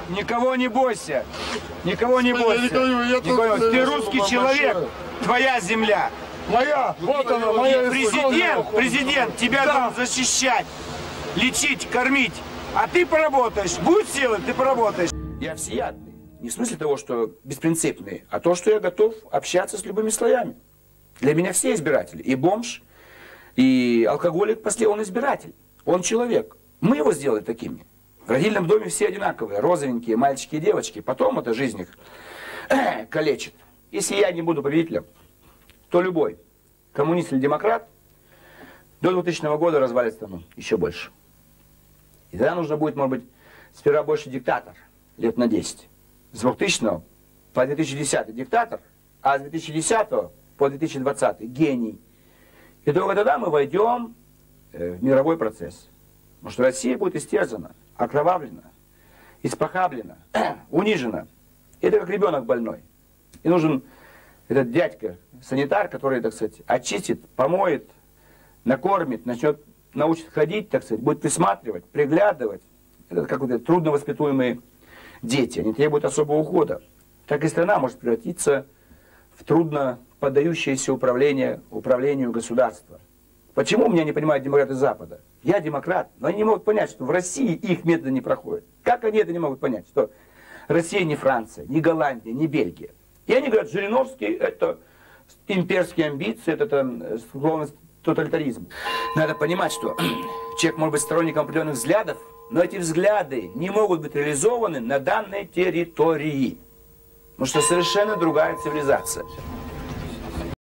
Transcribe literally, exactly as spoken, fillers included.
никого не бойся. Никого не бойся. Я не никого. Ты русский человек, твоя земля. Моя, вот она, моя. Президент, президент тебя да. должен защищать, лечить, кормить. А ты поработаешь. Будь силы, ты поработаешь. Я всеядный. Не в смысле того, что беспринципный, а то, что я готов общаться с любыми слоями. Для меня все избиратели. И бомж, и алкоголик, после он избиратель. Он человек. Мы его сделали такими. В родильном доме все одинаковые. Розовенькие мальчики и девочки. Потом эта жизнь их калечит. Если я не буду победителем, то любой, коммунист или демократ, до двухтысячного года развалит страну еще больше. И тогда нужно будет, может быть, сперва больше диктатор, лет на десять. С двухтысячного по две тысячи десятый диктатор, а с две тысячи десятого по две тысячи двадцатый гений. И только тогда мы войдем в мировой процесс. Потому что Россия будет истерзана, окровавлена, испохаблена, унижена. Это как ребенок больной. И нужен этот дядька, санитар, который, так сказать, очистит, помоет, накормит, начнет, научит ходить, так сказать, будет присматривать, приглядывать. Это как вот трудновоспитуемые дети, они требуют особого ухода. Так и страна может превратиться в трудно поддающееся управление, управлению государства. Почему меня не понимают демократы Запада? Я демократ, но они не могут понять, что в России их методы не проходят. Как они это не могут понять? Что Россия не Франция, не Голландия, не Бельгия. И они говорят, Жириновский это имперские амбиции, это, это склонность к тоталитаризму. Надо понимать, что человек может быть сторонником определенных взглядов, но эти взгляды не могут быть реализованы на данной территории. Потому что совершенно другая цивилизация.